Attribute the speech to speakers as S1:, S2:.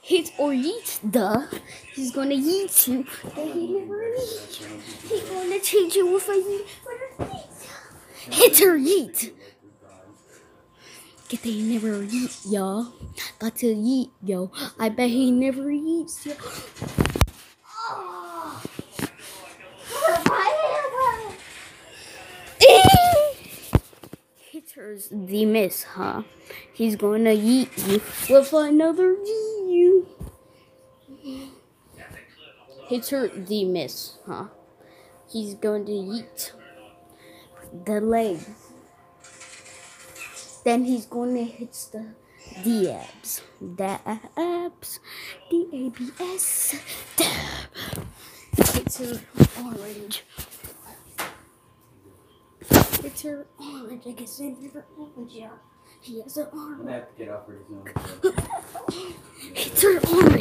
S1: hit or yeet, duh. He's gonna yeet you. Then he never yeet. He's gonna change you with a yeet. Hit or yeet. Get they never yeet, y'all. Got to yeet, yo. I bet he never yeets, yo. Oh. Hitter's the miss, huh? He's gonna yeet you with another you. Hitter the miss, huh? He's going to yeet the leg. Then he's going to hit the abs. The abs. D-A-B-S. Hitter orange. Hitter orange. I guess I never orange, yeah. He has an orange.
S2: I'm gonna have to get off pretty soon.
S1: Hitter orange.